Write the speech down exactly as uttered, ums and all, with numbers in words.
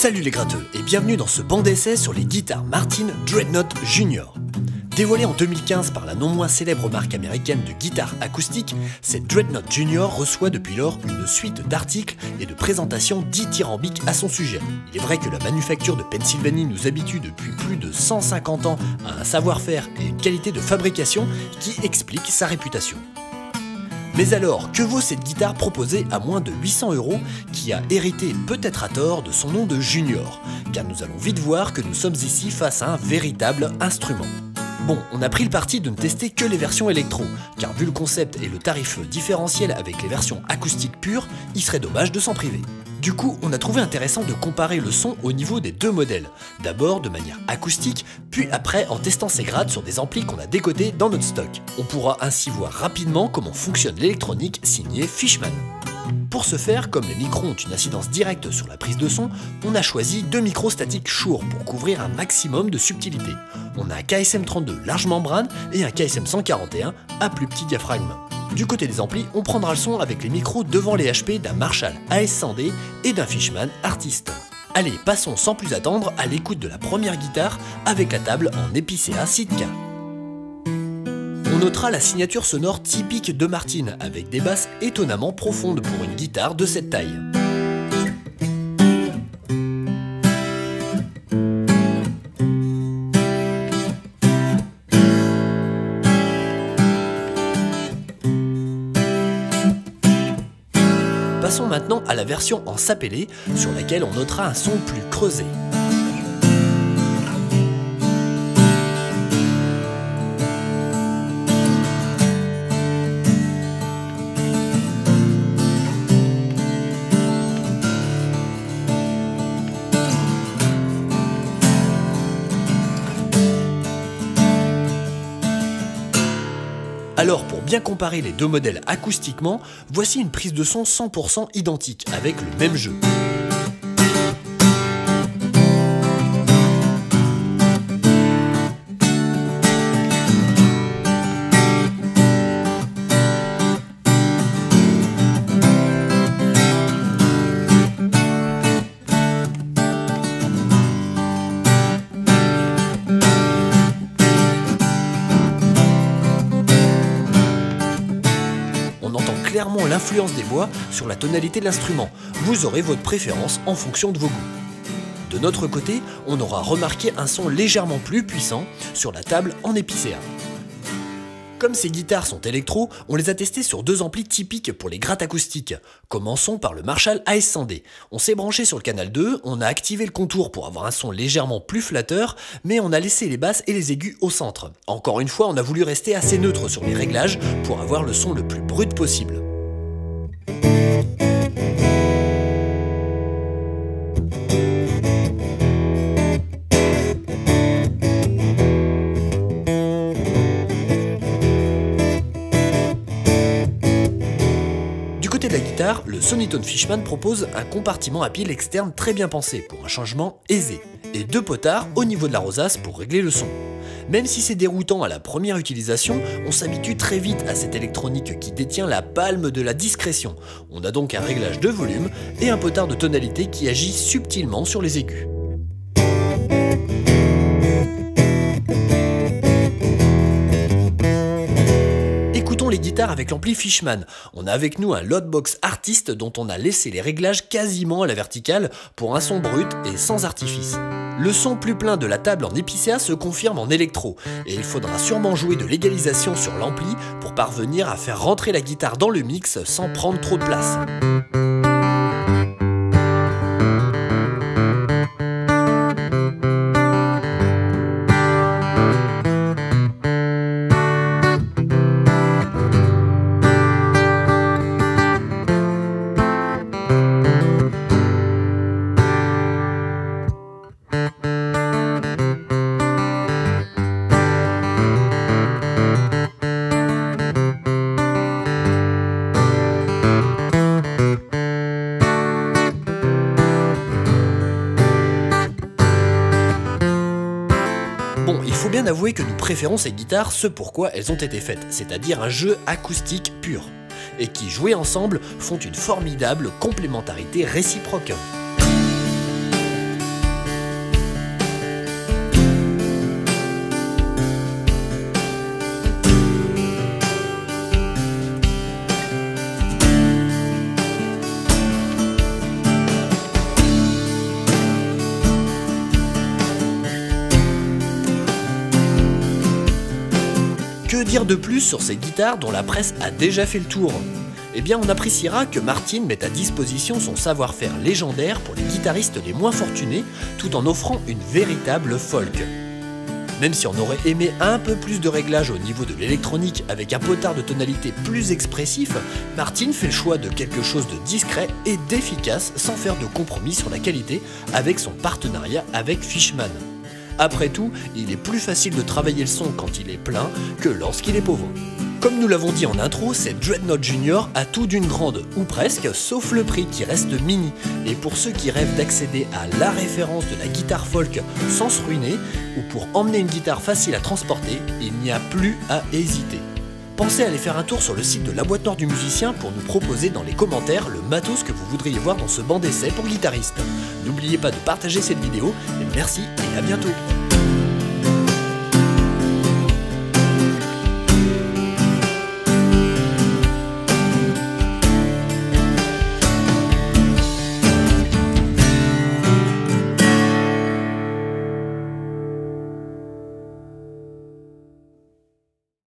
Salut les gratteux et bienvenue dans ce banc d'essai sur les guitares Martin Dreadnought Junior. Dévoilée en deux mille quinze par la non moins célèbre marque américaine de guitares acoustiques, cette Dreadnought Junior reçoit depuis lors une suite d'articles et de présentations dithyrambiques à son sujet. Il est vrai que la manufacture de Pennsylvanie nous habitue depuis plus de cent cinquante ans à un savoir-faire et une qualité de fabrication qui explique sa réputation. Mais alors, que vaut cette guitare proposée à moins de huit cents euros qui a hérité peut-être à tort de son nom de Junior? Car nous allons vite voir que nous sommes ici face à un véritable instrument. Bon, on a pris le parti de ne tester que les versions électro, car vu le concept et le tarif différentiel avec les versions acoustiques pures, il serait dommage de s'en priver. Du coup, on a trouvé intéressant de comparer le son au niveau des deux modèles, d'abord de manière acoustique, puis après en testant ses grades sur des amplis qu'on a décotés dans notre stock. On pourra ainsi voir rapidement comment fonctionne l'électronique signée Fishman. Pour ce faire, comme les micros ont une incidence directe sur la prise de son, on a choisi deux micros statiques Shure pour couvrir un maximum de subtilité. On a un K S M trente-deux large membrane et un K S M cent quarante et un à plus petit diaphragme. Du côté des amplis, on prendra le son avec les micros devant les H P d'un Marshall A S cent D et d'un Fishman Artist. Allez, passons sans plus attendre à l'écoute de la première guitare avec la table en Epicéa Sitka. On notera la signature sonore typique de Martin, avec des basses étonnamment profondes pour une guitare de cette taille. Passons maintenant à la version en sapellé, sur laquelle on notera un son plus creusé. Alors pour bien comparer les deux modèles acoustiquement, voici une prise de son cent pour cent identique avec le même jeu. Clairement l'influence des voix sur la tonalité de l'instrument. Vous aurez votre préférence en fonction de vos goûts. De notre côté, on aura remarqué un son légèrement plus puissant sur la table en Epicéa. Comme ces guitares sont électro, on les a testées sur deux amplis typiques pour les grattes acoustiques. Commençons par le Marshall A S cent D. On s'est branché sur le canal deux, on a activé le contour pour avoir un son légèrement plus flatteur, mais on a laissé les basses et les aigus au centre. Encore une fois, on a voulu rester assez neutre sur les réglages pour avoir le son le plus brut possible. De la guitare, le Sonitone Fishman propose un compartiment à pile externe très bien pensé pour un changement aisé, et deux potards au niveau de la rosace pour régler le son. Même si c'est déroutant à la première utilisation, on s'habitue très vite à cette électronique qui détient la palme de la discrétion. On a donc un réglage de volume et un potard de tonalité qui agit subtilement sur les aigus. Les guitares avec l'ampli Fishman. On a avec nous un Loudbox Artist dont on a laissé les réglages quasiment à la verticale pour un son brut et sans artifice. Le son plus plein de la table en Epicéa se confirme en électro et il faudra sûrement jouer de l'égalisation sur l'ampli pour parvenir à faire rentrer la guitare dans le mix sans prendre trop de place. Bon, il faut bien avouer que nous préférons ces guitares ce pourquoi elles ont été faites, c'est-à-dire un jeu acoustique pur, et qui, joués ensemble, font une formidable complémentarité réciproque. Que dire de plus sur ces guitares dont la presse a déjà fait le tour? Eh bien on appréciera que Martin met à disposition son savoir-faire légendaire pour les guitaristes les moins fortunés, tout en offrant une véritable folk. Même si on aurait aimé un peu plus de réglage au niveau de l'électronique avec un potard de tonalité plus expressif, Martin fait le choix de quelque chose de discret et d'efficace sans faire de compromis sur la qualité avec son partenariat avec Fishman. Après tout, il est plus facile de travailler le son quand il est plein que lorsqu'il est pauvre. Comme nous l'avons dit en intro, cette Dreadnought Junior a tout d'une grande, ou presque, sauf le prix qui reste mini. Et pour ceux qui rêvent d'accéder à la référence de la guitare folk sans se ruiner, ou pour emmener une guitare facile à transporter, il n'y a plus à hésiter. Pensez à aller faire un tour sur le site de la boîte noire du musicien pour nous proposer dans les commentaires le matos que vous voudriez voir dans ce banc d'essai pour guitaristes. N'oubliez pas de partager cette vidéo, et merci et à bientôt.